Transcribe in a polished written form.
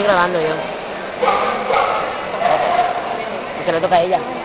estoy grabando yo. Porque le toca a ella.